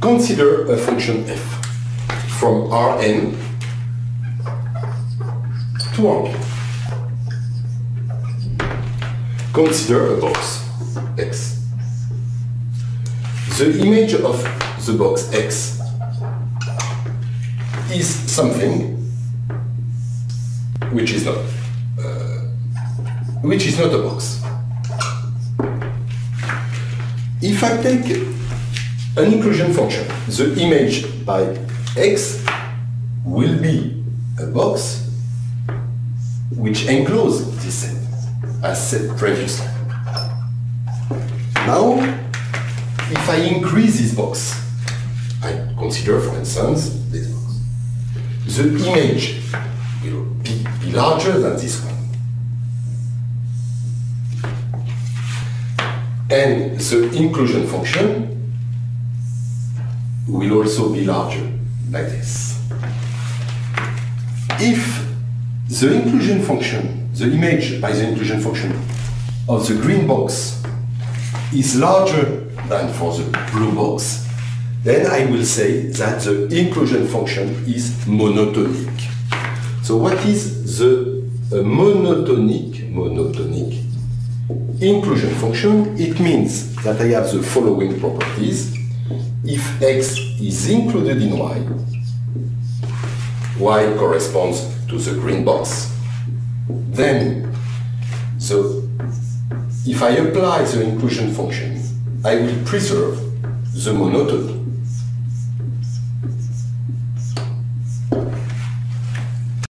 Consider a function f from Rn to Rp. Consider a box X. The image of the box X is something which is not a box. If I take an inclusion function, the image by X will be a box which encloses this set, as said previously. Now, if I increase this box, I consider, for instance, this box. The image will be larger than this one. And the inclusion function will also be larger, like this. If the inclusion function, the image by the inclusion function of the green box is larger than for the blue box, then I will say that the inclusion function is monotonic. So what is the monotonic inclusion function? It means that I have the following properties. If X is included in Y, Y corresponds to the green box, then, so if I apply the inclusion function, I will preserve the monotony.